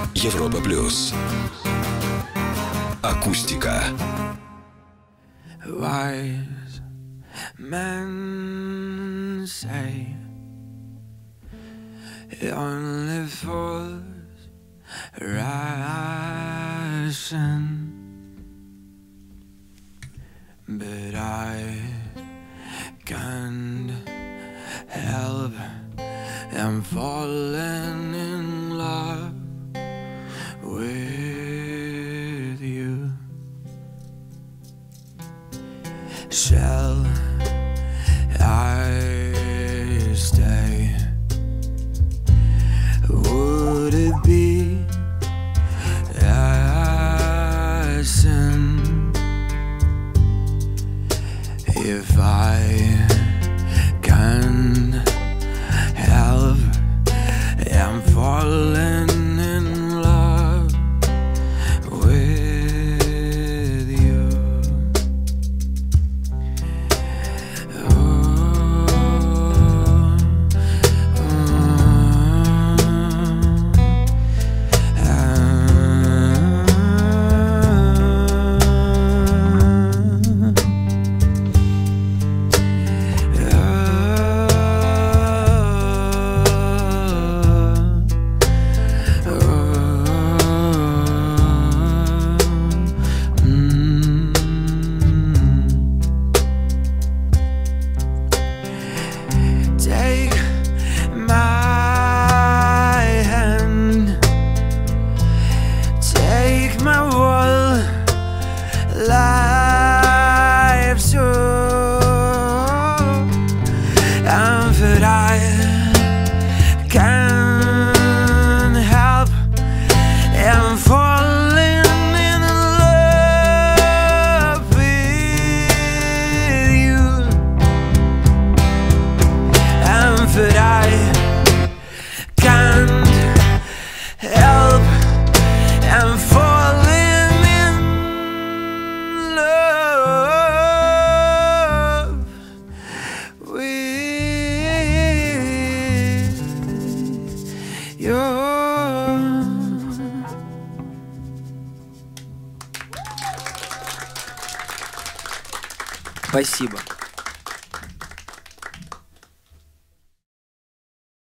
Европа плюс. Акустика. Wise men say only fools ration, but I can't help. I'm falling in love with you. Shall I stay? Would it be a sin if I can't help? I'm falling in love with you. Take my hand, take my whole life soul, and that I can't help and falling in love with you. But I can't help. I'm falling in love with you. Спасибо.